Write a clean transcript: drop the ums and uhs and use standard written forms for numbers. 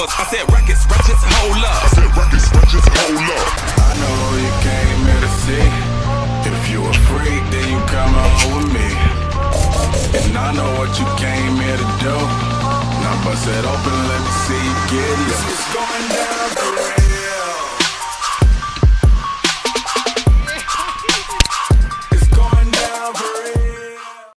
lovers. I said rackets, ratchets, hold up. I said rackets, ratchets, hold up. I know who you came here to see. If you a freak, then you come on with me. And I know what you came here to do. Now bust it open, let me see you get loose. It's going down.